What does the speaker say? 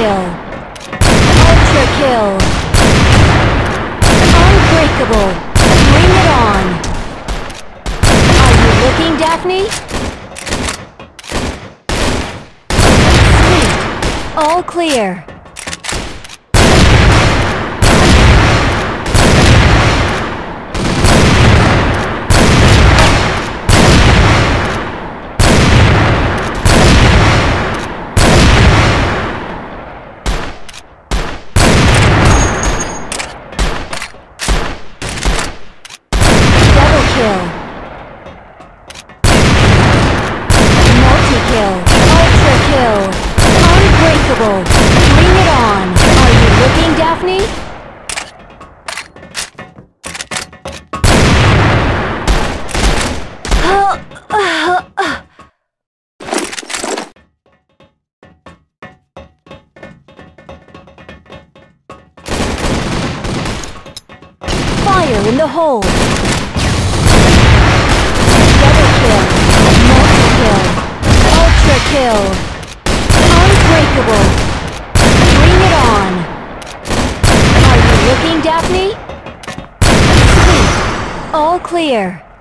kill. Ultra kill. Unbreakable. Bring it on. Are you looking, Daphne? Sweet. All clear. Kill. Multi-kill. Ultra kill. Unbreakable. Bring it on. Are you looking, Daphne? Fire in the hole. Multi-kill. Ultra kill. Unbreakable. Bring it on. Are you looking, Daphne? Sweet. All clear.